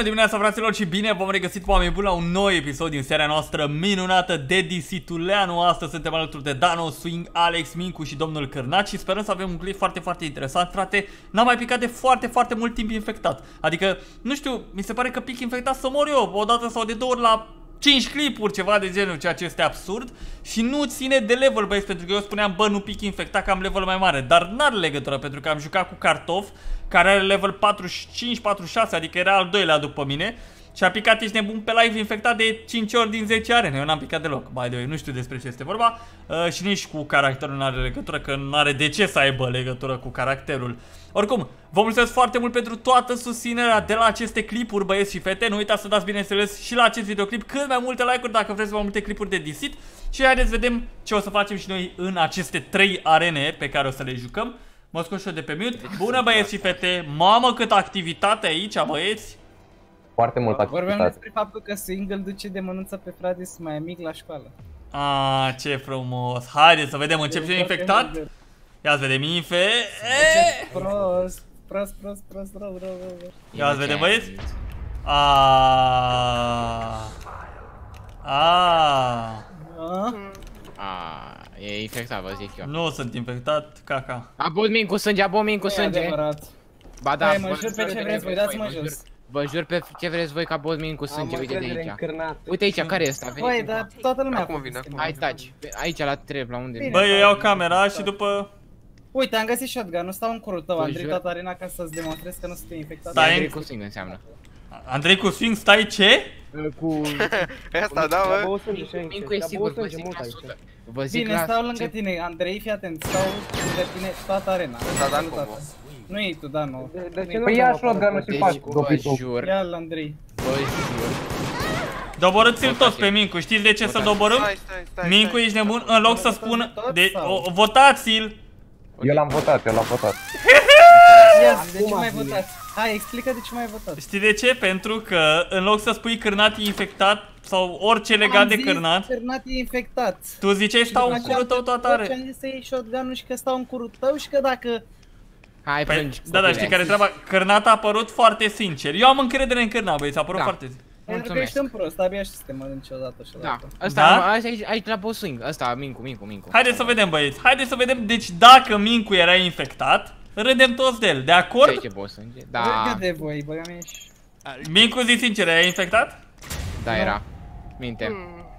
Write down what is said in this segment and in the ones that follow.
Bună dimineața, fraților, și bine v-am regăsit, oameni buni, la un nou episod din seria noastră minunată de DC-tuleanu. Astăzi suntem alături de Dano, Swing, Alex, Mincu și domnul Cârnaci și sperăm să avem un clip foarte interesant, frate. N-am mai picat de foarte mult timp infectat. Adică, nu știu, mi se pare că pic infectat să mor eu o dată sau de două ori la 5 clipuri, ceva de genul, ceea ce este absurd. Și nu ține de level, băieți, pentru că eu spuneam, bă, nu pic infectat, că am level mai mare. Dar n-are legătură, pentru că am jucat cu Cartof, care are level 45-46, adică era al doilea după mine. Și a picat, ești nebun, pe live infectat de 5 ori din 10 arene. Eu n-am picat deloc, by the way, nu știu despre ce este vorba. Și nici cu caracterul nu are legătură, că nu are de ce să aibă legătură cu caracterul. Oricum, vă mulțumesc foarte mult pentru toată susținerea de la aceste clipuri, băieți și fete. Nu uitați să dați, bineînțeles, și la acest videoclip cât mai multe like-uri dacă vreți mai multe clipuri de Deceit. Și haideți să vedem ce o să facem și noi în aceste 3 arene pe care o să le jucăm. Mă scot și eu de pe mute. Bună, băieți și fete. Mamă, cât activitate aici, băieți. Foarte mult activitate. Vorbeam despre faptul că Swing îl duce de mănânță pe frate mai mic la școală. Ah, ce frumos. Haideți să vedem, încep și infectat. Ia să vedem infe. Prost, rău. Ia să vedem, băieți. E infectat, vă zic eu. Nu sunt infectat, caca. Abuz min cu sânge, abuz min cu sânge. Adevărat. Ba da, Hai, mă jur pe ce vreți voi, dați-mă jos. Vă jur pe ce vreți voi, că abuz min cu sânge, uite de aici. Uite aici, care e ăsta? Băi, dar toată lumea. Acum vine, acum. Hai, taci, aici la trep, la unde? Băi, eu iau camera și după... Uite, am găsit shotgun, nu stau în curul tău, Vă Andrei, jur. toată arena ca să-ți demonstrez că nu sunt infectat. Stai. Andrei cu swing înseamnă. Andrei cu Swing, stai ce? Cu... Asta, da, mă. Mincu e sigur, vă zic la 100. Vă zic Bine, la... stau lângă tine, Andrei, fii atent, stau lângă tine toată arena. Da, da, cum, Toată. Nu iei tu, da, nu. Păi ia shotgun-ul și faci Deci, vă dopitul. jur, Ia-l, Andrei. vă jur. Doborâți-l toți pe Mincu, știți de ce să doborâm? Stai. Mincu, ești nebun? În loc să spun... Votați-l! Eu l-am votat. Ia, de ce mai votați? Hai, explică de ce mai votat. Știi de ce? Pentru că în loc să spui Cârnat e infectat sau orice legat de Cârnat, Cârnat e infectat. tu ziceai stau în curul tău toată Ce are. am zis să iei shotgun-ul și că stau în curul tău și că dacă... Hai, Păi, plângi. da, știi care e treaba? Cârnat a apărut foarte sincer. Eu am încredere în Cârnat, băieți, a apărut Da. foarte sincer. Pentru că Mulțumesc. ești un prost, abia și să te mănânci odată și Da, odată. ăsta, Da? aici la boss swing, ăsta, Mincu. Haideți să vedem, băieți. Haideți să vedem. Deci dacă Mincu era infectat, râdem toți de el. De acord? Ce boss swing? Râde Da, de voi, băga mea și... Mincu, zi sincer, era infectat? da era. Minte.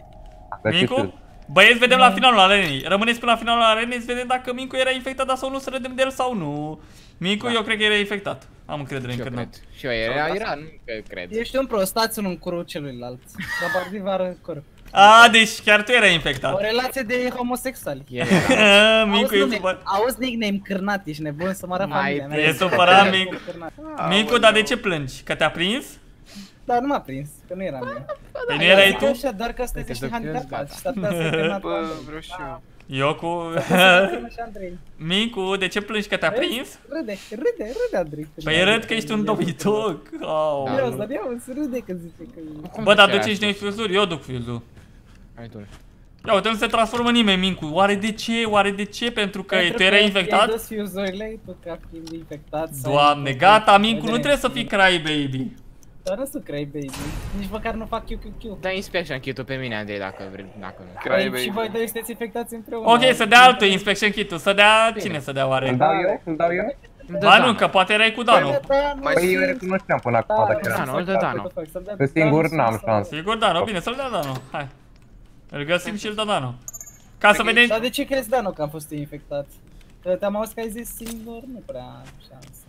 Mincu? Băieți, vedem la finalul arenei. Rămâneți până la finalul arenei să vedem dacă Mincu era infectat, da sau nu, să râdem de el sau nu. Mincu, eu cred că era infectat. Am încredere în Și eu Cârnat. cred. Și eu era, nu că cred. Ești un prost, stați unul în curul celuilalt. Rabardiv vară cur. A, deci chiar tu erai infectat. O relație de homosexuali. Era. Mincu e supărat. Auzi nickname Cârnat, ești nebun să moară Mai familia mea. e supărat, Cârnat. Mincu. Mincu, dar de ce plângi? Că te-a prins? Da, nu m-a prins, că nu eram eu. Păi nu erai tu? Așa, doar că sunteți niște handicapați și s-ar putea să Cârnat cu Bă, Andrei. vreau și eu. Eu cu... Și Andrei. Mincu, de ce plângi? Că te-a prins? Râde, Andrei. Păi râd că ești un dobitoc. Au. Ia uzi, dar ia uzi, râde când zice că... Bă, dar duceți noi fuzuri, eu duc fuzul. Hai tu. Ia uite, nu se transformă nimeni, Mincu. Oare de ce? Oare de ce? Pentru că tu erai Ai infectat? dus fuzurile, tu ca fiind infectat. sau Doamne, infectat. gata, Mincu, nu trebuie să fii crybaby. Dar nu sunt cray baby. Nici măcar nu fac QQQ. Da inspection kit-ul pe mine, Andrei, dacă vrei, dacă nu. Cry Păi, și baby. voi doi sunteți infectați împreună. Ok, să dea altul inspection kit-ul, să dea... Cine să dea oare? Îmi dau eu? Ba nu, că poate erai cu Dano. Păi eu recunoșteam până acum dacă era. Dano, îl dă Dano. Că singur n-am șans. Sigur Dano, bine, să-l dea Dano. Hai. Îl găsim și îl dă Dano. Ca să vedem... Dar de ce crezi, Dano, că am fost infectat? Că te-am auzit că ai zis singur, nu prea am șansă.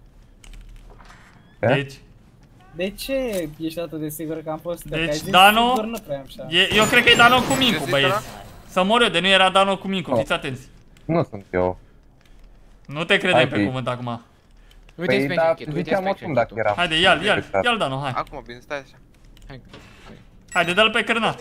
Deci... De ce ești atât de sigur că am fost? Că Deci, ai zis Dano- singur, nu prea am șansă. Eu cred că e Dano cu Mincu, Găsit băieți. Să mor eu, de nu era Dano cu Mincu, fiți atenți. Nu sunt eu. Nu te credem Hai, pe fi. cuvânt acum. Uite Păi inspection da, kit, uite ziceam oricum inspection dacă kit-ul. era. Haide, ia-l Dano, hai. Acum, bine, stai așa. Hai. Haide, dă-l pe Cârnat.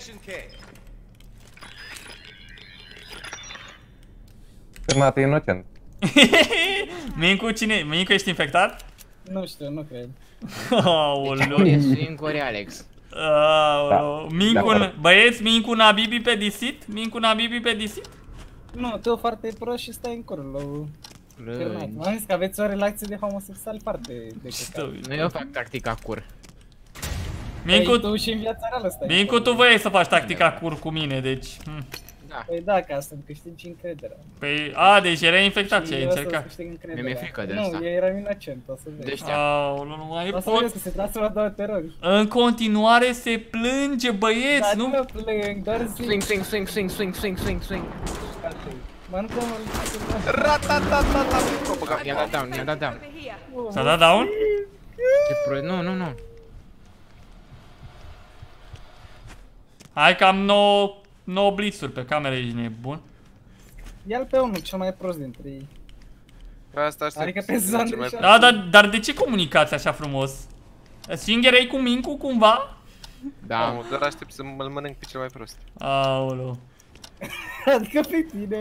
Cârnat e inocent. Mincu, cine? Mincu, ești infectat? Nu știu, nu cred. Aoleu. Ori e swing, ori Alex. Aoleu. Mincu, Da. băieți, Mincu Nabibi pe Deceit? Mincu Nabibi pe Deceit? Nu, tu foarte prost și stai în curul lui. Cârnat. M-am zis că aveți o relație de homosexual foarte de căcat. Nu eu fac tactica cur. Mincu, Tu și în viața reală stai. Mincu, tu voiai să faci tactica cur cu mine, deci... Da. Păi da, ca să-mi câștigi încrederea. Păi, a, deci erai infectat și ai eu o să-ți încercat. câștig încrederea. Mi-e frică de asta. Nu, eu eram inocent, o să vezi. Deci, Aoleu, nu mai O să pot. vezi că se transformă două terori. În continuare se plânge, băieți, Dar nu? nu mă plâng, doar zic. Swing, swing, swing, swing, swing, swing, swing, swing. Mănâncă-mă. Ratatatata. I-am dat down, i-am dat down. S-a dat down? Ce prost, nu. Hai că am 9 blitzuri pe cameră, ești nebun. Ia-l pe unul, cel mai prost dintre ei. Asta aștept. Adică pe Zandru și Da, dar de ce comunicați așa frumos? Sfingerei cu Mincu cumva? Da. Nu, doar aștept să mă mănânc pe cel mai prost. Aoleu. Adică pe tine.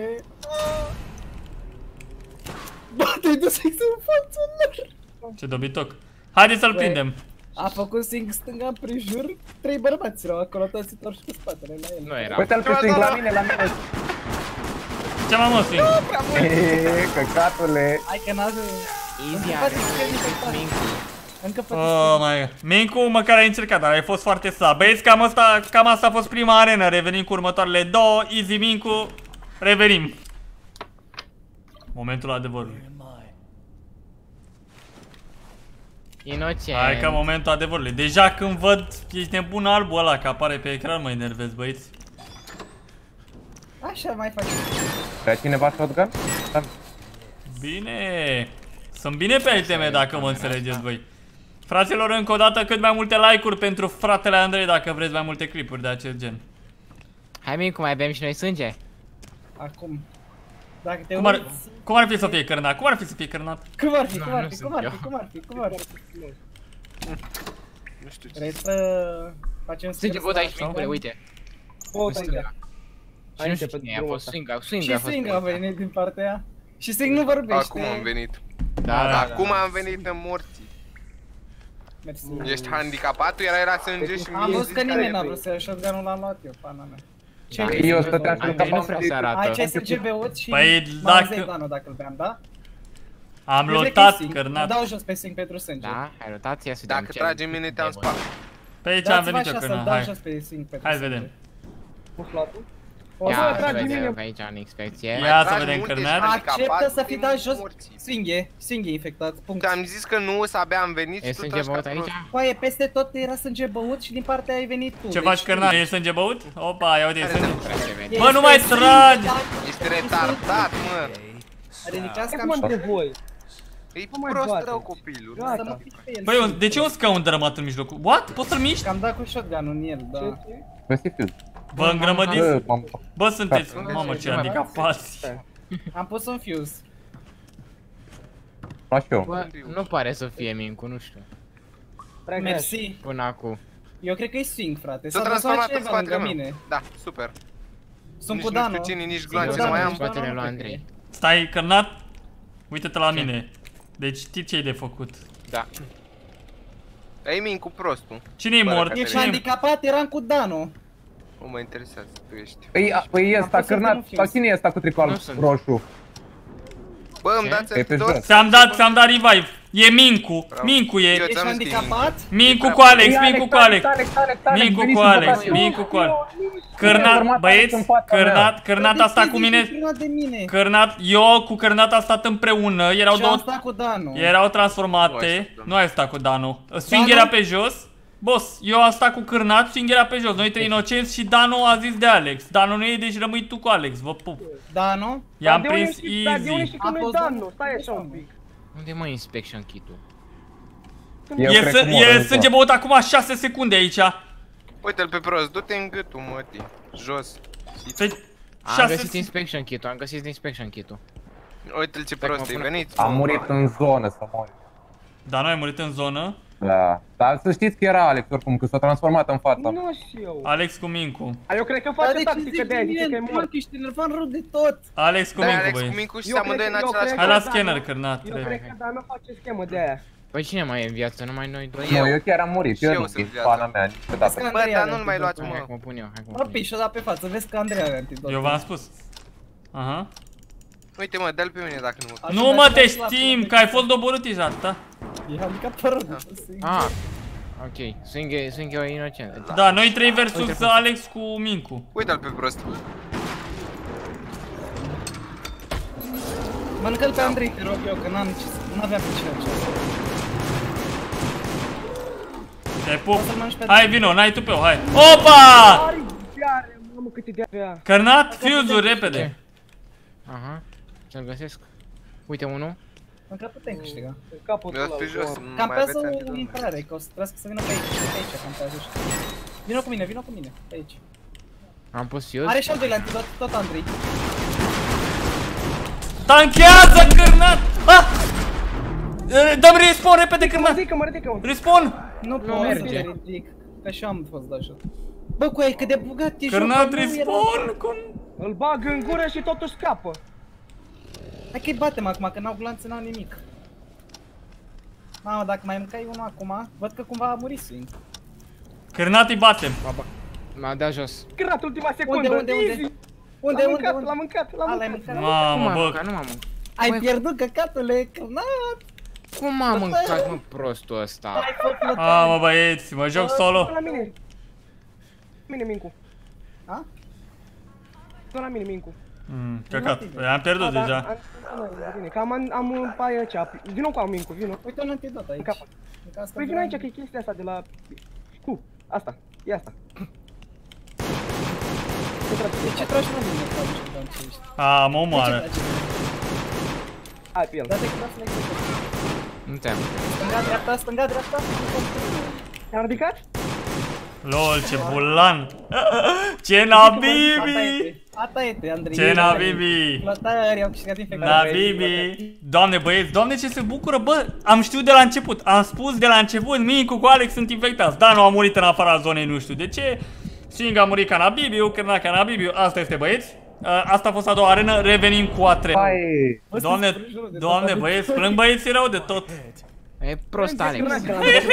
Bă, te-ai dus exact în fața lor. Ce dobitoc. Haideți să-l Băi. prindem. A făcut swing stânga împrejur, 3 bărbați erau acolo, toți întorși cu spatele la el. Nu era. Uite-l pe stâng la mine, la mine. Ce mă Swing? Eee, căcatule. Hai că n-ați... Easy Încă are. faci Mincu. Încă faci Oh my god. Mincu măcar ai încercat, dar ai fost foarte slab. Băieți, cam asta a fost prima arenă. Revenim cu următoarele două. Easy Mincu. Revenim. Momentul adevărului. Inocent. Hai că momentul adevărului. Deja când văd, ești nebun albul ăla, că apare pe ecran, mă enervez, băieți. Așa mai faci. Vrea cineva shotgun? Da. Bine. Sunt bine pe iteme dacă mă înțelegeți voi. Fraților, încă o dată cât mai multe like-uri pentru fratele Andrei dacă vreți mai multe clipuri de acest gen. Hai Mincu, mai bem și noi sânge? Acum. Dacă te Cum ar, uiți... cum ar fi să fie cărnat? Cum ar fi să fie cărnat? Cum ar fi, Nu, cum ar nu fi, sunt cum ar eu. fi, cum ar fi, cum ar fi? Nu știu ce. Vrei să facem Sânge scurs văd la aici, shotgun? Mincule, uite. O, În stânga. Și nu știu cine e, a fost swing, swing Și a fost. Swing a venit din partea aia. Și Swing nu vorbește. Acum am venit. Da, Acum am venit în morții. Mersi. Ești handicapat? Tu era sânge și Am mie văzut zici că care nimeni n-a e vrut să ia shotgun-ul, l-am luat eu, pana mea. Ce Da. Eu stăteam și Andrei nu prea se arată. Aici ai SGB-ul și Păi, Mauzei dacă- Dano dacă îl beam, da? Am Eu cred că e lotat Swing. cărnat. Dau jos pe Swing pentru sânge. Da, ai rotația să vedem Dacă ce- trage mine te-am spart. Pe aici am Dați-vă venit eu așa să-l cărnat, dau hai. jos pe Swing pentru Hai să sânge. vedem. O Ia să să trag vedem mine. pe aici în inspecție. Ia să Tragi vedem multe cărnat. și handicapat, Acceptă să fi din dat jos. morții. Swing e infectat, punct. Ți-am zis că nu, să abia am venit E și tu sânge tragi ca băut aici? prost. Păi, peste tot era sânge băut și din partea ai venit tu. Ce deci faci tu- cărnat? E sânge băut? Opa, ia uite, e sânge. Prea se vede. Este Bă, nu mai Swing, tragi! da, Ești retardat, mă. ridicați cam Cum și între voi? E mai prost bate. rău copilul. să mă pici pe el. Băi, de ce un scaun dărâmat în mijlocul? What? Poți să-l miști? Că am dat cu shotgun-ul în el, da. Găsi fuse. Bă, îngrămădiți? Bă, m-am... Bă, sunteți, mamă, ce handicapați. Am pus un fuse. luat și eu. Bă, nu pare să fie Mincu, nu știu. Mersi. Până acum. Eu cred că e Swing, frate. S-a S-a transformat transformat în cineva lângă spatele meu. mine. Da, super. Sunt Nici cu nu Dano. știu cine, nici Sunt gloanțe cu nu Dano, mai cu am. Dano, Spatele nu lui cred că Andrei. Stai, cărnat? Uite-te la mine. Deci știi ce e de făcut. Da. Ai min cu prostul. Cine-i Bă, mort? dacă e. Ești Cine-i- handicapat, eram cu Dano. Nu mă interesează, tu ești. Păi Am ăsta, pus să cărnat, nu fiu. sau cine e ăsta cu tricoul Nu sunt. roșu? Bă, îmi Ce? dați E pe antidot? jos. Ți-am dat revive. E Mincu. Mincu e. Eu Ești ți-am zis că e handicapat? Mincu cu Alex, Ei, Mincu cu Alex. Mincu veniți cu în Alex, fața mea. Mincu cu Alex. Cărnat, băieți, cărnat a stat cu mine. De mine. Cărnat, eu cu cărnat am stat împreună. Erau Și am două, stat cu Dano. erau Nu transformate. ai stat cu Nu ai stat cu Dano. Swing era pe jos. Boss, eu am stat cu cărnat, Swing era pe jos. Noi trei inocenți și Dano a zis de Alex. Dano nu e, deci rămâi tu cu Alex. Vă pup. Dano? I-am prins Dar de unde easy. știi că A nu-i fost Dano? Stai așa un pic. Unde mă inspection kit-ul? Eu E, cred că mor e în sânge zonă. băut acum 6 secunde aici. Uite-l pe prost, du-te în gâtul, mătii. Jos. Pe Am 6 găsit inspection kit-ul, am găsit inspection kit-ul. Uite-l ce Stai că prost mă e pun- venit. Am murit în zonă să mor. Dar noi ai murit în zonă. Da. Dar să știți că era Alex oricum, că s-a transformat în fața mea. Nu știu. Alex cu Mincu. Eu cred că Dar face de ce tactică zici de aia, zice că e mie? mort. Ești enervant rău de tot. Alex cu Da, Mincu, Alex cu băi. Mincu și Eu amândoi în cred că- eu același cred Hai că- la cap. scanner, Eu cărnat. cred că Dano face schemă de aia. Păi cine mai e în viață? Numai noi doi? Nu, eu chiar am murit, Și eu eu nu sunt din viața. pana mea niciodată. Bă, dar nu-l mai luați, Hai mă. cum o pun eu, hai cum o Mă pun eu. piși, o da pe față, vezi că Andrei are antidot. Eu v-am spus. Aha. Uite mă, dă-l pe mine dacă nu mă. Nu mă, te știm, că ai fost doborât deja, da? I-am micat părul. Ok, sunt eu inocent. Da, noi 3 versus Alex cu Mincu. Uite-l pe prost. Mănâncă-l pe Andrei, te rog eu, că n-aveam pe cine așa. Te pup. Hai, vino, n-ai tu pe o, hai. Opa! Mamă, câte de avea. Cărnat, fuse-uri, repede. Aha, să-l găsesc. Uite unul. Încă putem câștiga. Capătul Mi-a pe jos, ăla. nu mai Campează aveți o antidot. intrare, că o să trebuiască să vină pe aici, pe aici, campează ăștia. Vino cu mine, pe aici. Am pus fuse. Are și al doilea antidot, tot Andrei. Tanchează, Cărnat! Ah! Dă-mi respawn repede, Cărnat! Mă ridică. Respawn! Nu pot să merge. te ridic, că și eu am fost dat shot. Bă, cu aia, cât de bugat e Cărnat, jocul, nu era- respawn! Cum? Îl bag în gură și totuși scapă. Hai că-i batem acum, că n-au glanțe, n-au nimic. Mamă, dacă mai mâncai unul acum, văd că cumva a murit Swing. Cărnat îi batem. M-a dat jos. Cărat ultima secundă. Unde? Easy. Unde? L-am mâncat. L-ai mâncat? Cum Mamă, am bă. mâncat? Nu m-am mâncat. Ai pierdut căcatule, Cărnat! Cum am mâncat, mă, prostul ăsta? Ai făcut Mamă, băieți, mă joc solo. La mine. Mine, Mincu. A? La mine, Mincu. Căcat, păi am pierdut deja. Că am pe aia aici. Vino cu am Mincu, vino. Uite un antidot aici. În capăt. Încă asta Păi vino vrea- aici că e chestia asta de la... Cu, asta, e asta. De ce tragi la mine, Claudiu, și dăm ce ești? A, mă omoară. Hai pe el. Dă-te că dați la execuție. Nu te-am. Stânga, dreapta. Te-am ridicat? Lol, ce bulan. Ce nabibi. Ata este, Andrei. Ce nabibi. Flotări, au câștigat infectare. Nabibi. Doamne, băieți, doamne, ce se bucură, bă. Am știut de la început. Am spus de la început, Mincu cu Alex sunt infectați. Da, nu a murit în afara zonei, nu știu de ce. Sing a murit ca Nabibiu, Cărnat ca Nabibiu. Asta este, băieți. Asta a fost a doua arenă, revenim cu a treia. Hai! Doamne, băieți, plâng băieții rău de tot. E prost, Alex. Plâng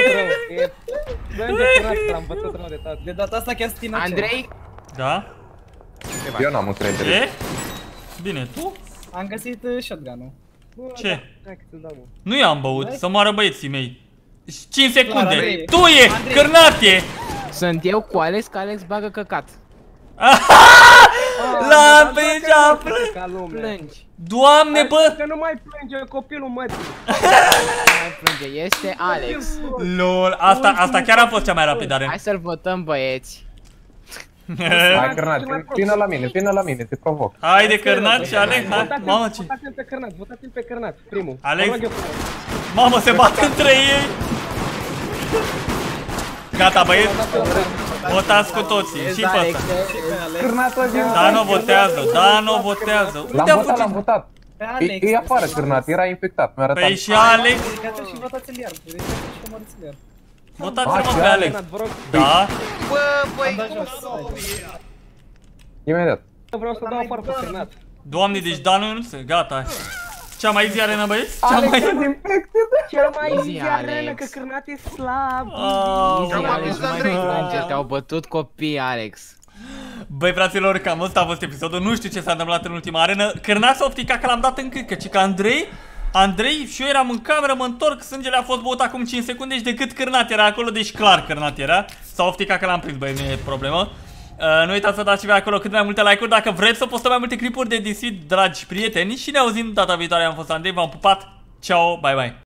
de curat că l-am bătut rău de tot. De data asta chiar stină. Andrei? Da? Eu n-am încredere. Ce? Bine, tu? Am găsit shotgun-ul. Ce? Hai că ți-l dau, mă. Nu i-am băut, să moară băieții mei. 5 secunde. Andrei. Tu e, Andrei. Cărnat e. Sunt eu cu Alex, că Alex bagă căcat. La deja plâng. Ca lumea. Plângi. Doamne, bă. Că nu mai plânge copilul mătii. Nu mai plânge, este Alex. Lol, asta chiar a fost cea mai rapidă are. Hai să-l votăm, băieți. Hai, Cărnat, vină la mine, te provoc. Haide, Cărnat și Alex, hai. Mamă, ce? Votați-l pe Cărnat, votați-l pe Cărnat, primul. Alex? Mă rog eu frumos. Mamă, se bat între ei. Gata, băieți. Votați cu toții, și pe Alex, ăsta. Cârnatul ăsta. Da, nu votează, da, nu votează. Unde a fugit? L-am votat. Pe Alex. E afară, Cârnat, era infectat, mi-a arătat. Păi și Alex. Ridicați-l și votați-l iar. Ridicați-l și omoriți-l iar. Votați-l pe Alex. Cărnat, vă rog, Da? Bă, băi, Am dat jos. Imediat. vreau să dau afară pe Cărnat. Doamne, deci da, nu se, gata. Cea mai zi arena, băieți? Cea mai... Cel mai Easy, zi arenă, Alex. că Cărnat e slab. Ah, Easy, Cam Alex, atât, nu mai Andrei. plânge, te-au bătut copii, Alex. Băi, fraților, cam ăsta a fost episodul. Nu știu ce s-a întâmplat în ultima arenă. Cârnat s-a opticat că l-am dat în cât, ci că Andrei și eu eram în cameră, mă întorc, sângele a fost băut acum 5 secunde și decât Cârnat era acolo, deci clar Cârnat era. S-a opticat că l-am prins, băi, nu e problemă. Nu uitați să dați și voi acolo cât mai multe like-uri dacă vreți să postăm mai multe clipuri de DC, dragi prieteni. Și ne auzim data viitoare, am fost Andrei, v-am pupat. Ciao, bye bye.